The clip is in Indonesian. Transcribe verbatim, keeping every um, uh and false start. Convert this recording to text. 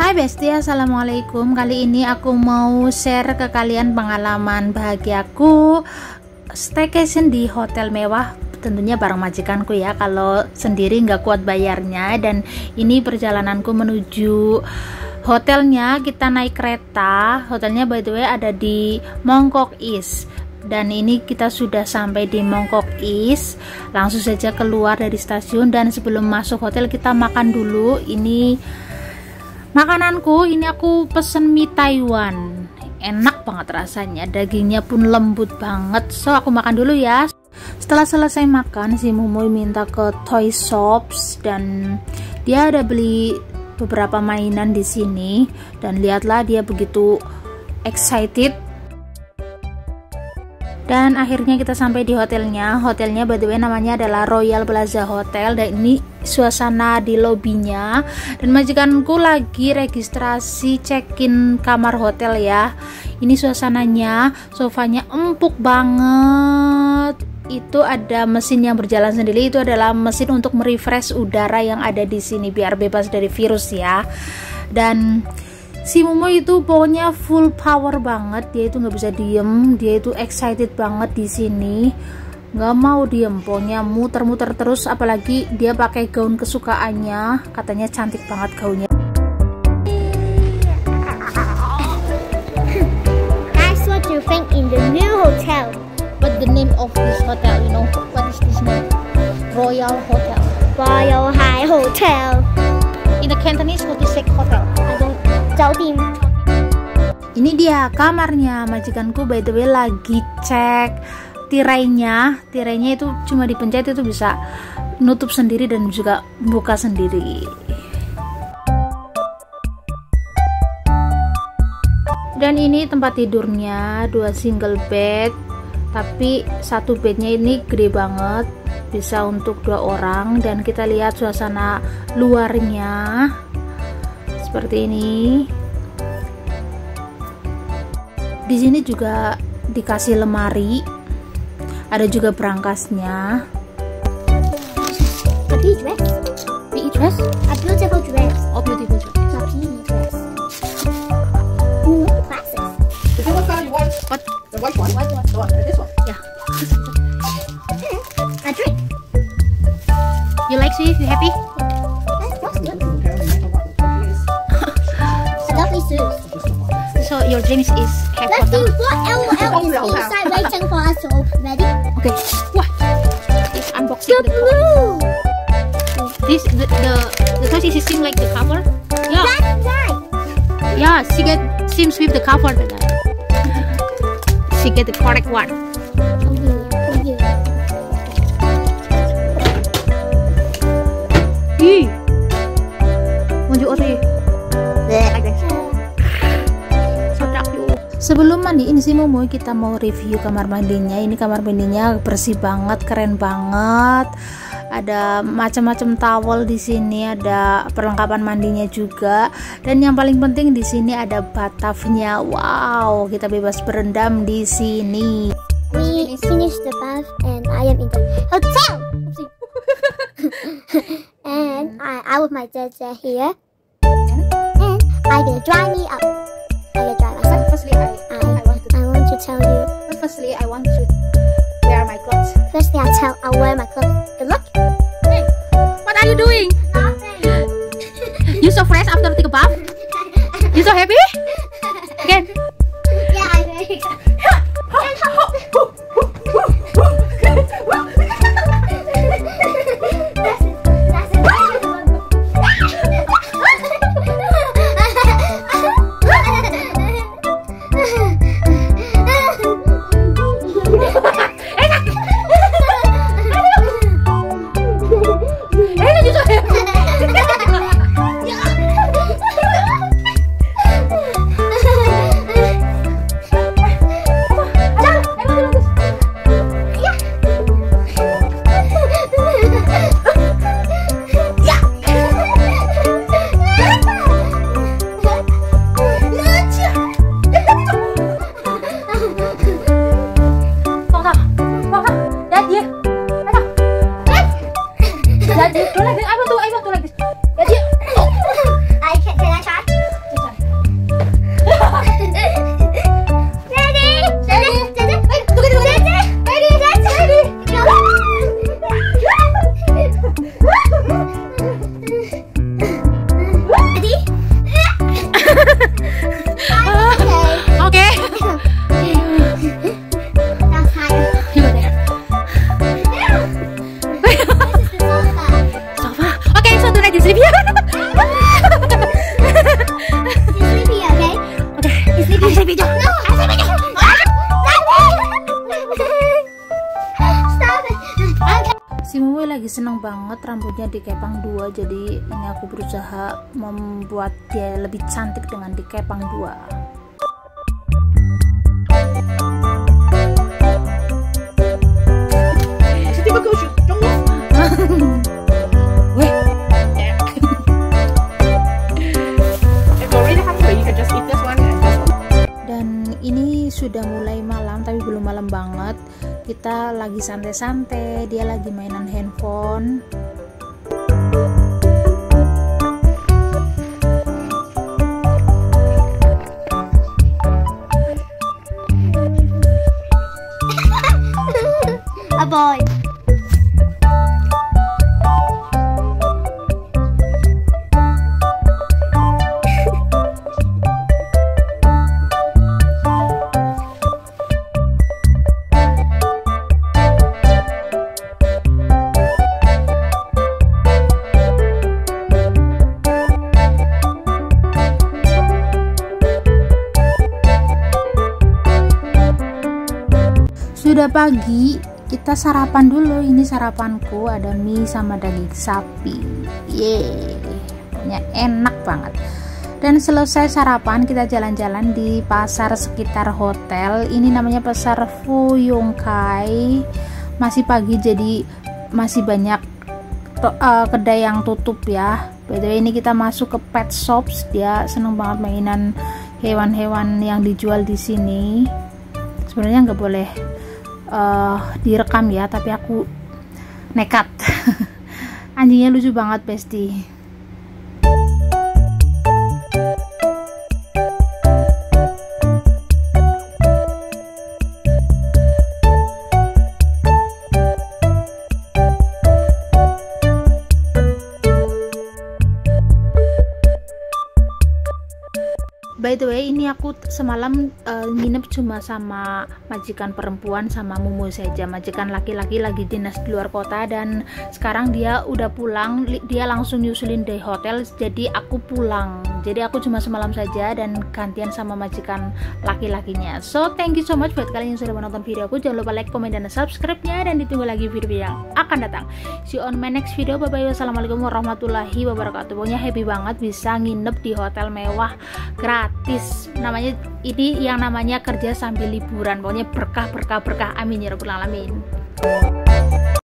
Hai Besti, assalamualaikum. Kali ini aku mau share ke kalian pengalaman bahagiaku staycation di hotel mewah, tentunya bareng majikanku ya, kalau sendiri nggak kuat bayarnya. Dan ini perjalananku menuju hotelnya. Kita naik kereta, hotelnya by the way ada di Mongkok East. Dan ini kita sudah sampai di Mongkok East, langsung saja keluar dari stasiun. Dan sebelum masuk hotel kita makan dulu. Ini makananku, ini aku pesen mie Taiwan, enak banget rasanya, dagingnya pun lembut banget. So aku makan dulu ya. Setelah selesai makan, si Mumoy minta ke Toy Shops dan dia ada beli beberapa mainan di sini. Dan lihatlah dia begitu excited. Dan akhirnya kita sampai di hotelnya. Hotelnya by the way namanya adalah Royal Plaza Hotel. Dan ini suasana di lobinya. Dan majikanku lagi registrasi check-in kamar hotel ya. Ini suasananya, sofanya empuk banget. Itu ada mesin yang berjalan sendiri. Itu adalah mesin untuk merefresh udara yang ada di sini biar bebas dari virus ya. Dan si Momo itu pokoknya full power banget, dia itu nggak bisa diem, dia itu excited banget di sini, nggak mau diem, pokoknya muter-muter terus. Apalagi dia pakai gaun kesukaannya, katanya cantik banget gaunnya. Guys, what do you think in the new hotel? What the name of this hotel? You know what is this name? Royal Hotel. Royal High Hotel. In the Cantonese, what is it hotel? I don't. Ini dia kamarnya. Majikanku by the way lagi cek tirainya. Tirainya itu cuma dipencet itu bisa nutup sendiri dan juga buka sendiri. Dan ini tempat tidurnya, dua single bed. Tapi satu bednya ini gede banget, bisa untuk dua orang. Dan kita lihat suasana luarnya seperti ini. Di sini juga dikasih lemari, ada juga berangkasnya. A big dress. Big dress? A beautiful dress. Oh, beautiful dress. A pink dress. Ooh, classic. Is that what color you want? What? The white one? White one. The one, uh, this one? Yeah. A drink. You like sweet? You happy? That smells good. Okay, we have what it is. A lovely suit. So your dreams is have Let's see hotel? what L O L is inside waiting for us to open. Ready? Okay. What? This unboxing The the toy. blue. This the the the toy is seem like the cover. Yeah. That's right. Yeah. She get seems with the cover that. She get the correct one. Oh yeah. Ih. Munjuk ori. Like this. Sebelum mandiin si Momo, kita mau review kamar mandinya. Ini kamar mandinya bersih banget, keren banget. Ada macam-macam towel di sini, ada perlengkapan mandinya juga. Dan yang paling penting di sini ada bathtubnya. Wow, kita bebas berendam di sini. We finished the bath and I am in the hotel. And I, I with my dad here. And I gonna dry me up. I gonna dry myself. Firstly, I, I, I want to I want to tell you. firstly, I want to wear my clothes. Firstly, I tell I'll wear my clothes. Good luck. Hey, what are you doing? You so fresh after take a bath? You so happy? Again. Yeah, I'm ready. Daddy, do like this. I want to, I want to like this. Daddy. Oh. I can, can I try? Si Mumu lagi seneng banget rambutnya dikepang dua, jadi ini aku berusaha membuat dia lebih cantik dengan dikepang dua. Dan ini sudah mulai malam, tapi belum malam banget. Kita lagi santai-santai, dia lagi mainan handphone. A boy. Sudah pagi, kita sarapan dulu. Ini sarapanku, ada mie sama daging sapi. Yeay, pokoknya enak banget. Dan selesai sarapan, kita jalan-jalan di pasar sekitar hotel. Ini namanya pasar Fuyung Kai. Masih pagi, jadi masih banyak uh, kedai yang tutup ya. By the way, ini kita masuk ke pet shops. Dia seneng banget mainan hewan-hewan yang dijual di sini. Sebenarnya nggak boleh Uh, direkam ya, tapi aku nekat. Anjingnya lucu banget, Besti. By the way, ini aku semalam uh, nginep cuma sama majikan perempuan sama Mumu saja. Majikan laki-laki lagi dinas di luar kota, dan sekarang dia udah pulang. Dia langsung nyusulin di hotel, jadi aku pulang. Jadi aku cuma semalam saja dan gantian sama majikan laki-lakinya. So thank you so much buat kalian yang sudah menonton video aku. Jangan lupa like, komen, dan subscribe-nya, dan ditunggu lagi video yang akan datang. See you on my next video. Bye bye. Wassalamualaikum warahmatullahi wabarakatuh. Pokoknya happy banget bisa nginep di hotel mewah gratis. Namanya ini yang namanya kerja sambil liburan. Pokoknya berkah berkah berkah, amin ya rabbal alamin.